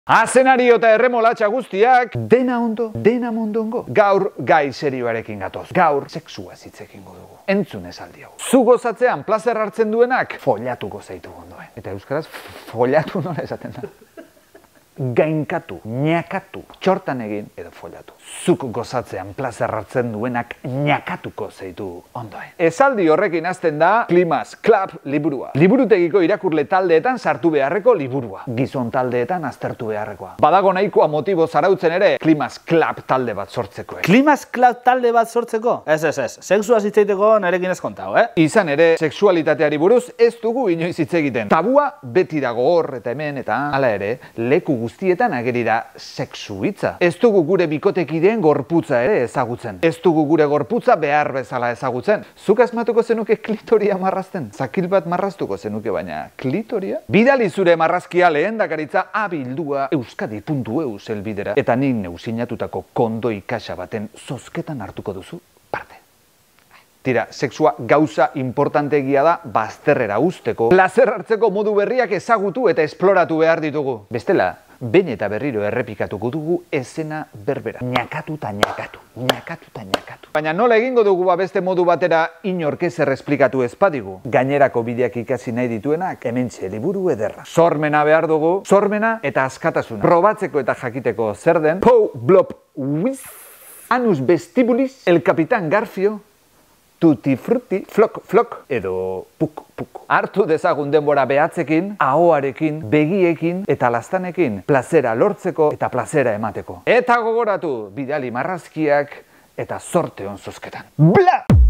Azenario eta erremolatxa guztiak, dena ondo, dena mondongo. Gaur gai serioarekin gatoz. Gaur sexua hitzekingo dugu. Entzun esaldi hau. Zu gozatzean plazer hartzen duenak, follatuko zaitu ondoen. Eta euskaraz, follatu nola esaten da. Gainkatu, ñakatu, txortan egin edo follatu. Zuk gozatzean plazer hartzen duenak ñakatuko zeitu ondoen. Esaldi horrekin hasten da Klimaz Club liburua. Liburutegiko irakurle taldeetan sartu beharreko liburua. Gizon taldeetan aztertu beharrekoa. Badago nahikoa motibo zarautzen ere Klimaz Club talde bat sortzeko. Klimaz Club talde bat sortzeko? Ez. Sexuaz hitzeiteko narekin ez kontau, Izan ere, sexualitateari buruz ez dugu inoiz hitz egiten. Tabua beti dago hor eta hemen eta hala ere, leku guztietan ageri da sexu hitza. Ez dugu gure bikotekideen gorputza ere ezagutzen. Ez dugu gure gorputza behar bezala ezagutzen. Zuk asmatuko zenuke klitoria marrazten? Zakil bat marraztuko zenuke baina klitoria? Bidali zure marrazkia lehendakaritza abildua euskadi.eu helbidera eta nik neu sinatutako kondoi kaxa baten zozketan hartuko duzu parte. Tira, sexua gauza importantegia da bazterrera usteko, plazer hartzeko modu berriak ezagutu eta esploratu behar ditugu. Bestela, behin eta berriro errepikatuko dugu esena berbera. Ñakatu ta ñakatu, ñakatu ta ñakatu. Baina nola egingo dugu beste modu batera inork ezer esplikatu ez badigu? Gainerako bideak ikasi nahi dituenak hementxe liburu ederra. Sormena behar dugu, sormena eta askatasuna. Probatzeko eta jakiteko zer den, pou, blop, whiz, anus vestibulis, el Capitán Garfio, tutti frutti, flok, flok, edo puk, puk. Hartu dezagun denbora behatzekin, ahoarekin, begiekin eta lastanekin plazera lortzeko eta plazera emateko. Eta gogoratu, bidali marrazkiak eta zorte on zozketan. Bla!